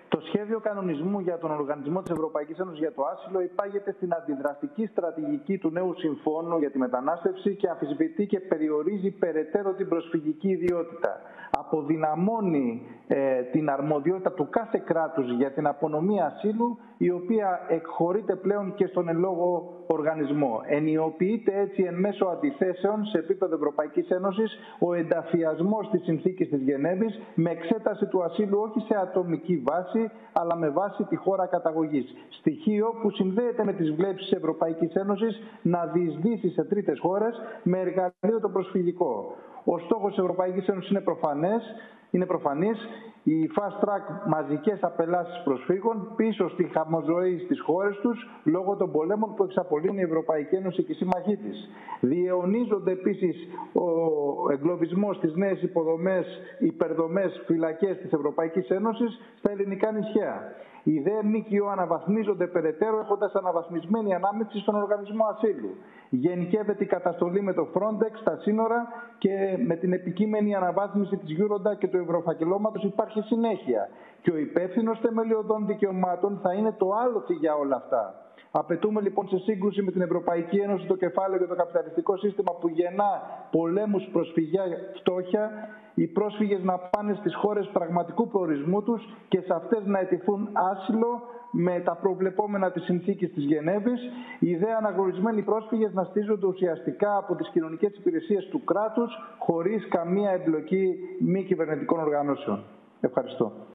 Το σχέδιο κανονισμού για τον Οργανισμό της Ευρωπαϊκής Ένωσης για το Άσυλο υπάγεται στην αντιδραστική στρατηγική του νέου συμφώνου για τη μετανάστευση και αμφισβητεί και περιορίζει περαιτέρω την προσφυγική ιδιότητα. Αποδυναμώνει την αρμοδιότητα του κάθε κράτους για την απονομή ασύλου, η οποία εκχωρείται πλέον και στον εν λόγω οργανισμό. Ενιοποιείται έτσι εν μέσω αντιθέσεων σε επίπεδο Ευρωπαϊκής Ένωσης ο ενταφιασμός της συνθήκης της Γενέβης με εξέταση του ασύλου όχι σε ατομική βάση, αλλά με βάση τη χώρα καταγωγής. Στοιχείο που συνδέεται με τις βλέψεις της Ευρωπαϊκής Ένωσης να διεισδύσει σε τρίτες χώρες με εργαλείο το προσφυγικό. Ο στόχος της Ευρωπαϊκής Ένωσης είναι προφανής. Οι fast track μαζικές απελάσεις προσφύγων πίσω στη χαμοζωή στις χώρες τους λόγω των πολέμων που εξαπολύνει η Ευρωπαϊκή Ένωση και οι σύμμαχοί της. Διαιωνίζονται επίσης ο εγκλωβισμός στις νέες υπερδομές φυλακές της Ευρωπαϊκής Ένωσης στα ελληνικά νησιά. Οι δε ΜΚΟ αναβαθμίζονται περαιτέρω, έχοντας αναβαθμισμένη ανάμειξη στον Οργανισμό Ασύλου. Γενικεύεται η καταστολή με το Frontex στα σύνορα και με την επικείμενη αναβάθμιση της Eurodac και του Ευρωφακελώματος υπάρχει συνέχεια. Και ο υπεύθυνος θεμελιωδών δικαιωμάτων θα είναι το άλοθη για όλα αυτά. Απαιτούμε λοιπόν σε σύγκρουση με την Ευρωπαϊκή Ένωση το κεφάλαιο για το καπιταλιστικό σύστημα που γεννά πολέμους, προσφυγιά, φτώχεια, οι πρόσφυγες να πάνε στις χώρες πραγματικού προορισμού τους και σε αυτές να αιτηθούν άσυλο με τα προβλεπόμενα της συνθήκης της Γενέβης, οι δε αναγνωρισμένοι πρόσφυγες να στήριζονται ουσιαστικά από τις κοινωνικές υπηρεσίες του κράτους χωρίς καμία εμπλοκή μη κυβερνητικών οργανώσεων. Ευχαριστώ.